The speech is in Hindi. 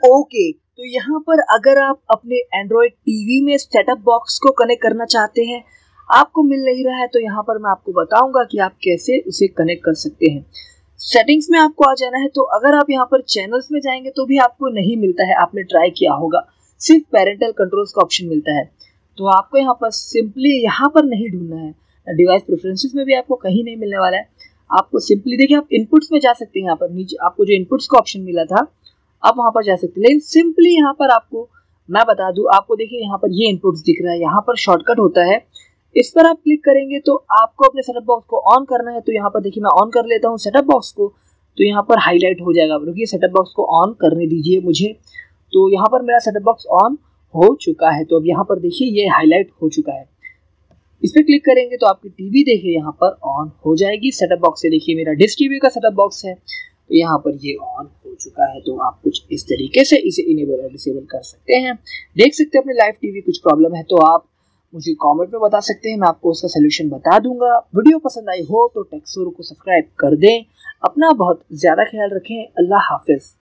ओके, तो यहाँ पर अगर आप अपने एंड्रॉयड टीवी में सेटअप बॉक्स को कनेक्ट करना चाहते हैं, आपको मिल नहीं रहा है, तो यहाँ पर मैं आपको बताऊंगा कि आप कैसे उसे कनेक्ट कर सकते हैं। सेटिंग्स में आपको आ जाना है। तो अगर आप यहाँ पर चैनल्स में जाएंगे तो भी आपको नहीं मिलता है, आपने ट्राई किया होगा, सिर्फ पेरेंटल कंट्रोल्स का ऑप्शन मिलता है। तो आपको यहाँ पर सिंपली यहाँ पर नहीं ढूंढना है, डिवाइस प्रेफरेंसेस में भी आपको कहीं नहीं मिलने वाला है। आपको सिंपली देखिए, आप इनपुट्स में जा सकते हैं। यहाँ पर नीचे आपको जो इनपुट्स का ऑप्शन मिला था, आप वहाँ पर जा सकते हैं। लेकिन सिंपली यहाँ पर आपको मैं बता दूं, आपको देखिए यहाँ पर ये इनपुट्स दिख रहा है, यहाँ पर शॉर्टकट होता है, इस पर आप क्लिक करेंगे तो आपको अपने सेटअप बॉक्स को ऑन करना है। तो यहाँ पर देखिए मैं ऑन कर लेता हूँ सेटअप बॉक्स को, तो यहाँ पर हाईलाइट हो जाएगा। रुकिए, सेटअप बॉक्स को ऑन करने दीजिए मुझे। तो यहाँ पर मेरा सेटअप बॉक्स ऑन हो चुका है। तो अब यहाँ पर देखिए ये हाईलाइट हो चुका है। इस पर क्लिक करेंगे तो आपकी टीवी देखिए यहाँ पर ऑन हो जाएगी। सेटअप बॉक्स से देखिए मेरा डिश टीवी का सेटअप बॉक्स है, तो यहाँ पर ये ऑन हो चुका है। तो आप कुछ इस तरीके से इसे इनेबल और डिसेबल कर सकते हैं। देख सकते हैं अपने लाइव टीवी कुछ प्रॉब्लम है तो आप मुझे कमेंट में बता सकते हैं, मैं आपको उसका सोल्यूशन बता दूंगा। वीडियो पसंद आई हो तो टेक्सोरू को सब्सक्राइब कर दें। अपना बहुत ज़्यादा ख्याल रखें। अल्लाह हाफिज़।